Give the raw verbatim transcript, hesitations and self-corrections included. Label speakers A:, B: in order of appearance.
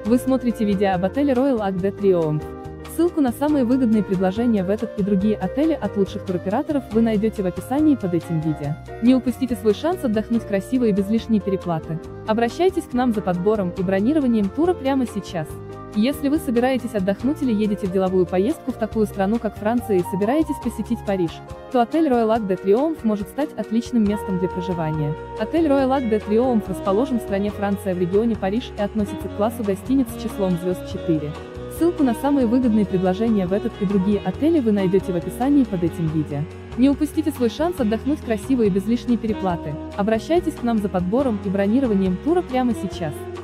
A: Вы смотрите видео об отеле Royal Arc de Triomphe. Ссылку на самые выгодные предложения в этот и другие отели от лучших туроператоров вы найдете в описании под этим видео. Не упустите свой шанс отдохнуть красиво и без лишней переплаты. Обращайтесь к нам за подбором и бронированием тура прямо сейчас. Если вы собираетесь отдохнуть или едете в деловую поездку в такую страну, как Франция, и собираетесь посетить Париж, то отель Royal Arc de Triomphe может стать отличным местом для проживания. Отель Royal Arc de Triomphe расположен в стране Франция в регионе Париж и относится к классу гостиниц с числом звезд четыре. Ссылку на самые выгодные предложения в этот и другие отели вы найдете в описании под этим видео. Не упустите свой шанс отдохнуть красиво и без лишней переплаты. Обращайтесь к нам за подбором и бронированием тура прямо сейчас.